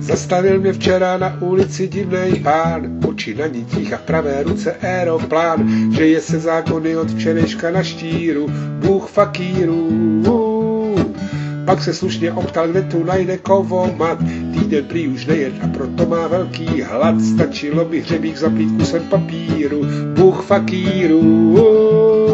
Zastavil mě včera na ulici divnej pán, oči na nitích a v pravé ruce aeroplán, že je se zákony od včerejška na štíru, Bůh fakíru. Pak se slušně optal, kde tu najde kovomat, týden prý už nejen a proto má velký hlad, stačilo by hřebík zaplít kusem papíru, Bůh fakíru.